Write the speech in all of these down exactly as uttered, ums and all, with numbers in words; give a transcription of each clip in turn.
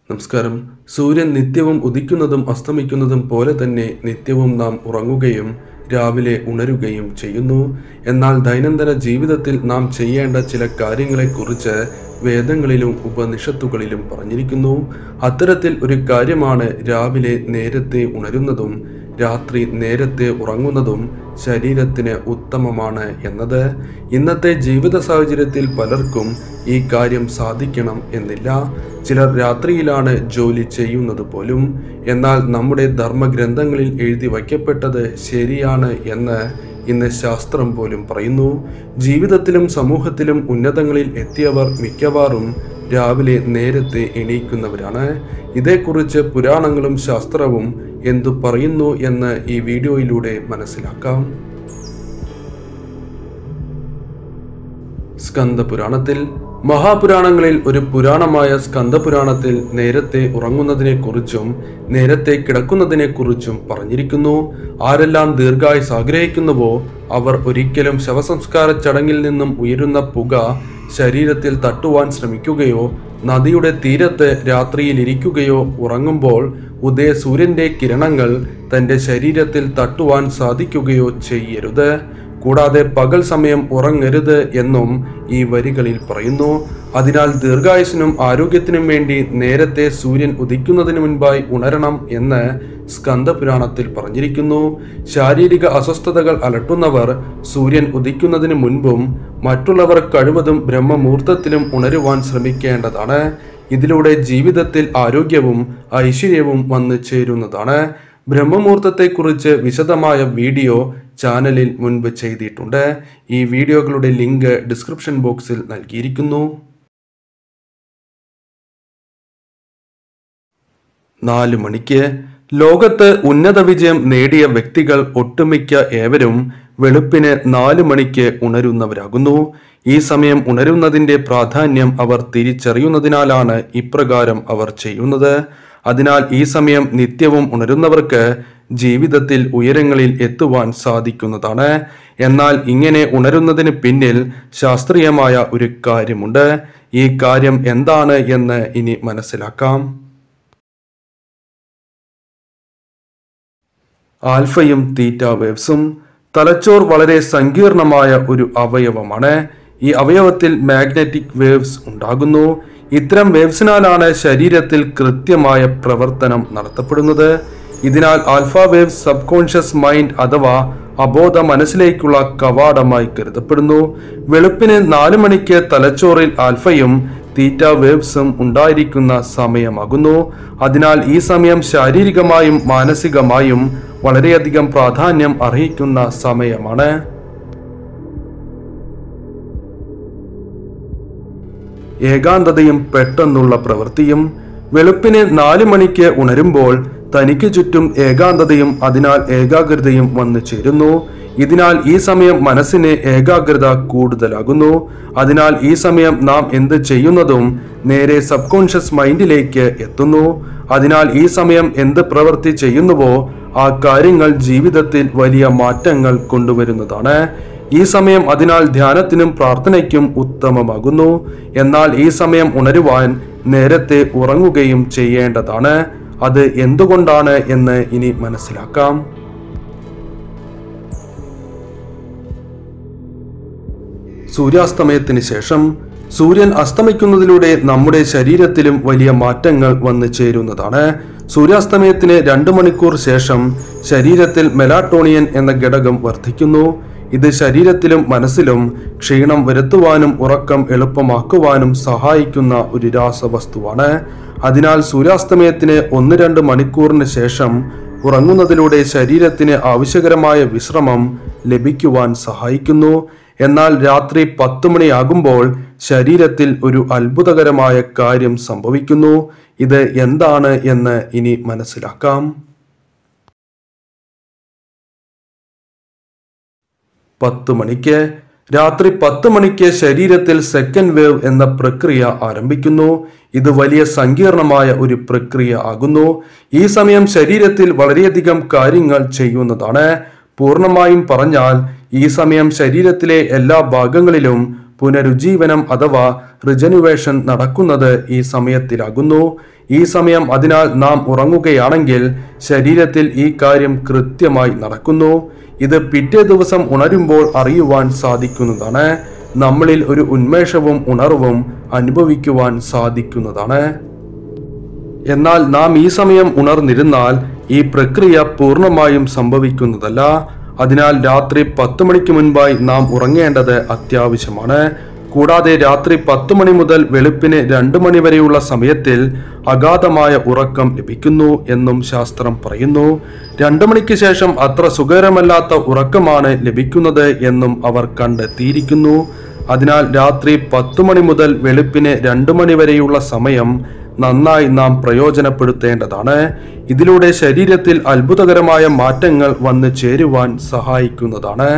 നമസ്കാരം. സൂര്യൻ നിത്യവും ഉദിക്കുന്നതും അസ്തമിക്കുന്നതും പോലെ തന്നെ നിത്യവും നാം ഉറങ്ങുകയും രാവിലെ ഉണരുകയും ചെയ്യുന്നു. എന്നാൽ ദൈനംദിന ജീവിതത്തിൽ നാം ചെയ്യേണ്ട ചില കാര്യങ്ങളെക്കുറിച്ച് വേദങ്ങളിലും ഉപനിഷത്തുകളിലും പറഞ്ഞിരിക്കുന്നു. അത്തരത്തിൽ ഒരു കാര്യമാണ് രാവിലെ നേരത്തെ ഉണരുന്നതും രാത്രി നേരത്തെ ഉറങ്ങുന്നതും ശരീരത്തിന് ഉത്തമമാണ് എന്നത്. ഇന്നത്തെ ജീവിത സാഹചര്യത്തിൽ പലർക്കും ഈ കാര്യം സാധിക്കണം എന്നില്ല. ചിലർ രാത്രിയിലാണ് ജോലി ചെയ്യുന്നത് പോലും. എന്നാൽ നമ്മുടെ ധർമ്മഗ്രന്ഥങ്ങളിൽ എഴുതി വയ്ക്കപ്പെട്ടത് ശരിയാണ് എന്ന് ഇന്ന് ശാസ്ത്രം പോലും പറയുന്നു. ജീവിതത്തിലും സമൂഹത്തിലും ഉന്നതങ്ങളിൽ എത്തിയവർ മിക്കവാറും രാവിലെ നേരത്തെ എണീക്കുന്നവരാണ്. ഇതേക്കുറിച്ച് പുരാണങ്ങളും ശാസ്ത്രവും എന്തു പറയുന്നു എന്ന് ഈ വീഡിയോയിലൂടെ മനസ്സിലാക്കാം. സ്കന്ദപുരാണത്തിൽ മഹാപുരാണങ്ങളിൽ ഒരു പുരാണമായ സ്കന്ദപുരാണത്തിൽ നേരത്തെ ഉറങ്ങുന്നതിനെ കുറിച്ചും നേരത്തെ കിടക്കുന്നതിനെ കുറിച്ചും പറഞ്ഞിരിക്കുന്നു. ആരെല്ലാം ദീർഘായുസ് ആഗ്രഹിക്കുന്നുവോ അവർ ഒരിക്കലും ശവസംസ്കാര ചടങ്ങിൽ നിന്നും ഉയരുന്ന പുക ശരീരത്തിൽ തട്ടുവാൻ ശ്രമിക്കുകയോ നദിയുടെ തീരത്ത് രാത്രിയിൽ ഇരിക്കുകയോ ഉറങ്ങുമ്പോൾ ഉദയ സൂര്യന്റെ കിരണങ്ങൾ തന്റെ ശരീരത്തിൽ തട്ടുവാൻ സാധിക്കുകയോ ചെയ്യരുത്. കൂടാതെ പകൽ സമയം ഉറങ്ങരുത് എന്നും ഈ വരികളിൽ പറയുന്നു. അതിനാൽ ദീർഘായുസിനും ആരോഗ്യത്തിനും വേണ്ടി നേരത്തെ സൂര്യൻ ഉദിക്കുന്നതിന് മുൻപായി ഉണരണം എന്ന് സ്കന്ദപുരാണത്തിൽ പറഞ്ഞിരിക്കുന്നു. ശാരീരിക അസ്വസ്ഥതകൾ അലട്ടുന്നവർ സൂര്യൻ ഉദിക്കുന്നതിന് മുൻപും മറ്റുള്ളവർ കഴിവതും ബ്രഹ്മമുഹൂർത്തത്തിലും ഉണരുവാൻ ശ്രമിക്കേണ്ടതാണ്. ഇതിലൂടെ ജീവിതത്തിൽ ആരോഗ്യവും ഐശ്വര്യവും വന്നു ചേരുന്നതാണ്. ബ്രഹ്മമുഹൂർത്തത്തെക്കുറിച്ച് വിശദമായ വീഡിയോ ചാനലിൽ മുൻപ് ചെയ്തിട്ടുണ്ട്. ഈ വീഡിയോകളുടെ ലിങ്ക് ഡിസ്ക്രിപ്ഷൻ ബോക്സിൽ നൽകിയിരിക്കുന്നു. നാല് മണിക്ക് ലോകത്ത് ഉന്നത വിജയം നേടിയ വ്യക്തികൾ ഒട്ടുമിക്ക ഏവരും വെളുപ്പിന് നാല് മണിക്ക് ഉണരുന്നവരാകുന്നു. ഈ സമയം ഉണരുന്നതിന്റെ പ്രാധാന്യം അവർ തിരിച്ചറിയുന്നതിനാലാണ് ഇപ്രകാരം അവർ ചെയ്യുന്നത്. അതിനാൽ ഈ സമയം നിത്യവും ഉണരുന്നവർക്ക് ജീവിതത്തിൽ ഉയരങ്ങളിൽ എത്തുവാൻ സാധിക്കുന്നതാണ്. എന്നാൽ ഇങ്ങനെ ഉണരുന്നതിന് പിന്നിൽ ശാസ്ത്രീയമായ ഒരു കാര്യമുണ്ട്. ഈ കാര്യം എന്താണ് എന്ന് ഇനി മനസ്സിലാക്കാം. ആൽഫയും തീറ്റ വേവ്സും. തലച്ചോർ വളരെ സങ്കീർണമായ ഒരു അവയവമാണ്. ഈ അവയവത്തിൽ മാഗ്നറ്റിക് വേവ്സ് ഉണ്ടാകുന്നു. ഇത്തരം വേവ്സിനാലാണ് ശരീരത്തിൽ കൃത്യമായ പ്രവർത്തനം നടത്തപ്പെടുന്നത്. ഇതിനാൽ alpha waves subconscious mind അഥവാ അബോധ മനസ്സിലേക്കുള്ള കവാടമായി കരുതപ്പെടുന്നു. വെളുപ്പിന് നാല് മണിക്ക് തലച്ചോറിൽ ആൽഫയും തീറ്റ വേവ്സും ഉണ്ടായിരിക്കുന്ന സമയമാകുന്നു. അതിനാൽ ഈ സമയം ശാരീരികമായും മാനസികമായും വളരെയധികം പ്രാധാന്യം അർഹിക്കുന്ന സമയമാണ്. ഏകാന്തതയും പെട്ടെന്നുള്ള പ്രവൃത്തിയും. വെളുപ്പിന് നാല് മണിക്ക് ഉണരുമ്പോൾ തനിക്ക് ചുറ്റും ഏകാന്തതയും അതിനാൽ ഏകാഗ്രതയും വന്നു ചേരുന്നു. ഇതിനാൽ ഈ സമയം മനസ്സിന് ഏകാഗ്രത കൂടുതലാകുന്നു. അതിനാൽ ഈ സമയം നാം എന്ത് ചെയ്യുന്നതും നേരെ സബ് കോൺഷ്യസ് മൈൻഡിലേക്ക് എത്തുന്നു. അതിനാൽ ഈ സമയം എന്ത് പ്രവൃത്തി ചെയ്യുന്നുവോ ആ കാര്യങ്ങൾ ജീവിതത്തിൽ വലിയ മാറ്റങ്ങൾ കൊണ്ടുവരുന്നതാണ്. ഈ സമയം അതിനാൽ ധ്യാനത്തിനും പ്രാർത്ഥനയ്ക്കും ഉത്തമമാകുന്നു. എന്നാൽ ഈ സമയം ഉണരുവാൻ നേരത്തെ ഉറങ്ങുകയും ചെയ്യേണ്ടതാണ്. അത് എന്തുകൊണ്ടാണ് എന്ന് ഇനി മനസ്സിലാക്കാം. സൂര്യാസ്തമയത്തിന് ശേഷം. സൂര്യൻ അസ്തമിക്കുന്നതിലൂടെ നമ്മുടെ ശരീരത്തിലും വലിയ മാറ്റങ്ങൾ വന്നു ചേരുന്നതാണ്. സൂര്യാസ്തമയത്തിന് രണ്ടു മണിക്കൂർ ശേഷം ശരീരത്തിൽ മെലാട്ടോണിയൻ എന്ന ഘടകം വർദ്ധിക്കുന്നു. ഇത് ശരീരത്തിലും മനസ്സിലും ക്ഷീണം വരുത്തുവാനും ഉറക്കം എളുപ്പമാക്കുവാനും സഹായിക്കുന്ന ഒരു രാസവസ്തുവാണ്. അതിനാൽ സൂര്യാസ്തമയത്തിന് ഒന്ന് രണ്ട് മണിക്കൂറിന് ശേഷം ഉറങ്ങുന്നതിലൂടെ ശരീരത്തിന് ആവശ്യകരമായ വിശ്രമം ലഭിക്കുവാൻ സഹായിക്കുന്നു. എന്നാൽ രാത്രി പത്ത് മണിയാകുമ്പോൾ ശരീരത്തിൽ ഒരു അത്ഭുതകരമായ കാര്യം സംഭവിക്കുന്നു. ഇത് എന്താണ് എന്ന് ഇനി മനസ്സിലാക്കാം. പത്ത് മണിക്ക്. രാത്രി പത്ത് മണിക്ക് ശരീരത്തിൽ സെക്കൻഡ് വേവ് എന്ന പ്രക്രിയ ആരംഭിക്കുന്നു. ഇത് വലിയ സങ്കീർണമായ ഒരു പ്രക്രിയ ആകുന്നു. ഈ സമയം ശരീരത്തിൽ വളരെയധികം കാര്യങ്ങൾ ചെയ്യുന്നതാണ്. പൂർണ്ണമായും പറഞ്ഞാൽ ഈ സമയം ശരീരത്തിലെ എല്ലാ ഭാഗങ്ങളിലും പുനരുജ്ജീവനം അഥവാ റിജനുവേഷൻ നടക്കുന്നത് ഈ സമയത്തിലാകുന്നു. ഈ സമയം അതിനാൽ നാം ഉറങ്ങുകയാണെങ്കിൽ ശരീരത്തിൽ ഈ കാര്യം കൃത്യമായി നടക്കുന്നു. ഇത് പിറ്റേ ദിവസം ഉണരുമ്പോൾ അറിയുവാൻ സാധിക്കുന്നതാണ്. നമ്മളിൽ ഒരു ഉന്മേഷവും ഉണർവും അനുഭവിക്കുവാൻ സാധിക്കുന്നതാണ്. എന്നാൽ നാം ഈ സമയം ഉണർന്നിരുന്നാൽ ഈ പ്രക്രിയ പൂർണ്ണമായും സംഭവിക്കുന്നതല്ല. അതിനാൽ രാത്രി പത്ത് മണിക്ക് മുൻപായി നാം ഉറങ്ങേണ്ടത് അത്യാവശ്യമാണ്. കൂടാതെ രാത്രി പത്ത് മണി മുതൽ വെളുപ്പിന് രണ്ട് മണി വരെയുള്ള സമയത്തിൽ അഗാധമായ ഉറക്കം ലഭിക്കുന്നു എന്നും ശാസ്ത്രം പറയുന്നു. രണ്ടു മണിക്ക് ശേഷം അത്ര സുഖകരമല്ലാത്ത ഉറക്കമാണ് ലഭിക്കുന്നത് എന്നും അവർ കണ്ടെത്തിയിരിക്കുന്നു. അതിനാൽ രാത്രി പത്ത് മണി മുതൽ വെളുപ്പിന് രണ്ട് മണി വരെയുള്ള സമയം നന്നായി നാം പ്രയോജനപ്പെടുത്തേണ്ടതാണ്. ഇതിലൂടെ ശരീരത്തിൽ അത്ഭുതകരമായ മാറ്റങ്ങൾ വന്നു ചേരുവാൻ സഹായിക്കുന്നതാണ്.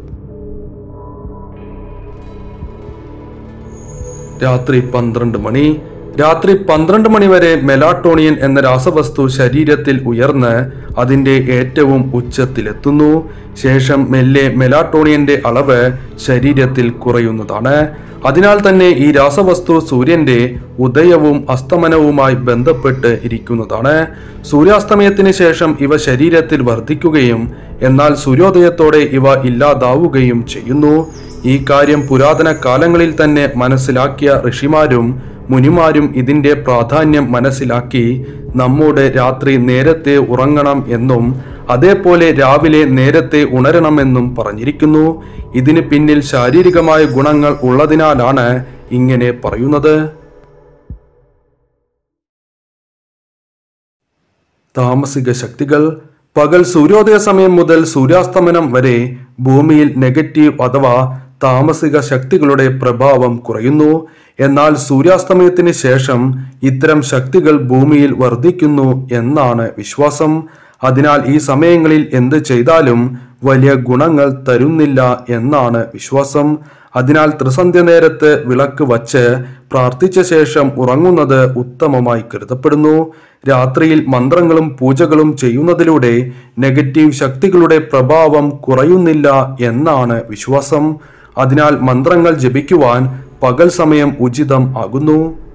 രാത്രി പന്ത്രണ്ട് മണി രാത്രി പന്ത്രണ്ട് മണി വരെ മെലാട്ടോണിയൻ എന്ന രാസവസ്തു ശരീരത്തിൽ ഉയർന്ന് അതിന്റെ ഏറ്റവും ഉച്ചത്തിലെത്തുന്നു. ശേഷം മെല്ലെ മെലാട്ടോണിയന്റെ അളവ് ശരീരത്തിൽ കുറയുന്നതാണ്. അതിനാൽ തന്നെ ഈ രാസവസ്തു സൂര്യന്റെ ഉദയവും അസ്തമനവുമായി ബന്ധപ്പെട്ട് ഇരിക്കുന്നതാണ്. സൂര്യാസ്തമയത്തിന് ശേഷം ഇവ ശരീരത്തിൽ വർദ്ധിക്കുകയും എന്നാൽ സൂര്യോദയത്തോടെ ഇവ ഇല്ലാതാവുകയും ചെയ്യുന്നു. ഈ കാര്യം പുരാതന കാലങ്ങളിൽ തന്നെ മനസ്സിലാക്കിയ ഋഷിമാരും മുനിമാരും ഇതിന്റെ പ്രാധാന്യം മനസ്സിലാക്കി നമ്മോട് രാത്രി നേരത്തെ ഉറങ്ങണം എന്നും അതേപോലെ രാവിലെ നേരത്തെ ഉണരണമെന്നും പറഞ്ഞിരിക്കുന്നു. ഇതിന് പിന്നിൽ ശാരീരികമായ ഗുണങ്ങൾ ഉള്ളതിനാലാണ് ഇങ്ങനെ പറയുന്നത്. താമസിക ശക്തികൾ. പകൽ സൂര്യോദയ സമയം മുതൽ സൂര്യാസ്തമനം വരെ ഭൂമിയിൽ നെഗറ്റീവ് അഥവാ താമസിക ശക്തികളുടെ പ്രഭാവം കുറയുന്നു. എന്നാൽ സൂര്യാസ്തമയത്തിന് ശേഷം ഇത്തരം ശക്തികൾ ഭൂമിയിൽ വർദ്ധിക്കുന്നു എന്നാണ് വിശ്വാസം. അതിനാൽ ഈ സമയങ്ങളിൽ എന്ത് ചെയ്താലും വലിയ ഗുണങ്ങൾ തരുന്നില്ല എന്നാണ് വിശ്വാസം. അതിനാൽ ത്രിസന്ധ്യ നേരത്ത് വിളക്ക് വച്ച് പ്രാർത്ഥിച്ച ശേഷം ഉറങ്ങുന്നത് ഉത്തമമായി കരുതപ്പെടുന്നു. രാത്രിയിൽ മന്ത്രങ്ങളും പൂജകളും ചെയ്യുന്നതിലൂടെ നെഗറ്റീവ് ശക്തികളുടെ പ്രഭാവം കുറയുന്നില്ല എന്നാണ് വിശ്വാസം. അതിനാൽ മന്ത്രങ്ങൾ ജപിക്കുവാൻ പകൽ സമയം ഉചിതം ആകുന്നു.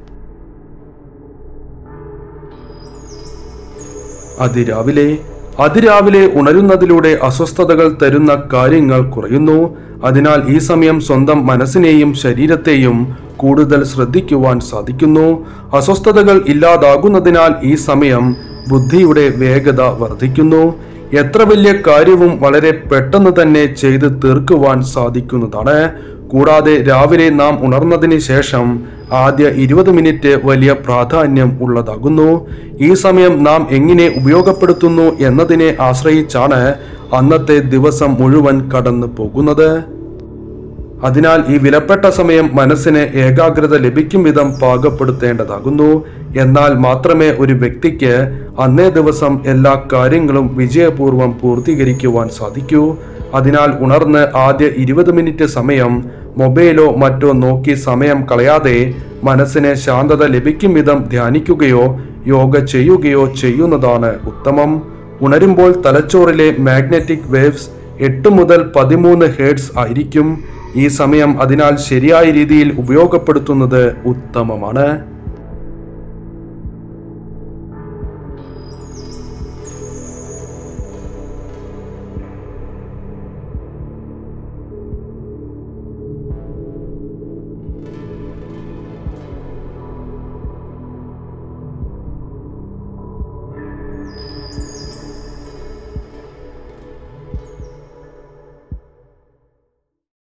അതിരാവിലെ അതിരാവിലെ ഉണരുന്നതിലൂടെ അസ്വസ്ഥതകൾ തരുന്ന കാര്യങ്ങൾ കുറയുന്നു. അതിനാൽ ഈ സമയം സ്വന്തം മനസ്സിനെയും ശരീരത്തെയും കൂടുതൽ ശ്രദ്ധിക്കുവാൻ സാധിക്കുന്നു. അസ്വസ്ഥതകൾ ഇല്ലാതാകുന്നതിനാൽ ഈ സമയം ബുദ്ധിയുടെ വേഗത വർദ്ധിക്കുന്നു. എത്ര വലിയ കാര്യവും വളരെ പെട്ടെന്ന് തന്നെ ചെയ്ത് തീർക്കുവാൻ സാധിക്കുന്നതാണ്. കൂടാതെ രാവിലെ നാം ഉണർന്നതിന് ശേഷം ആദ്യ ഇരുപത് മിനിറ്റ് വലിയ പ്രാധാന്യം ഉള്ളതാകുന്നു. ഈ സമയം നാം എങ്ങനെ ഉപയോഗപ്പെടുത്തുന്നു എന്നതിനെ ആശ്രയിച്ചാണ് അന്നത്തെ ദിവസം മുഴുവൻ കടന്നു പോകുന്നത്. അതിനാൽ ഈ വിലപ്പെട്ട സമയം മനസ്സിന് ഏകാഗ്രത ലഭിക്കും വിധം പാകപ്പെടുത്തേണ്ടതാകുന്നു. എന്നാൽ മാത്രമേ ഒരു വ്യക്തിക്ക് അന്നേ ദിവസം എല്ലാ കാര്യങ്ങളും വിജയപൂർവ്വം പൂർത്തീകരിക്കുവാൻ സാധിക്കൂ. അതിനാൽ ഉണർന്ന് ആദ്യ ഇരുപത് മിനിറ്റ് സമയം മൊബൈലോ മറ്റോ നോക്കി സമയം കളയാതെ മനസ്സിന് ശാന്തത ലഭിക്കും വിധം ധ്യാനിക്കുകയോ യോഗ ചെയ്യുകയോ ചെയ്യുന്നതാണ് ഉത്തമം. ഉണരുമ്പോൾ തലച്ചോറിലെ മാഗ്നറ്റിക് വേവ്സ് എട്ട് മുതൽ പതിമൂന്ന് ഹെർട്സ് ആയിരിക്കും. ഈ സമയം അതിനാൽ ശരിയായ രീതിയിൽ ഉപയോഗപ്പെടുത്തുന്നത് ഉത്തമമാണ്.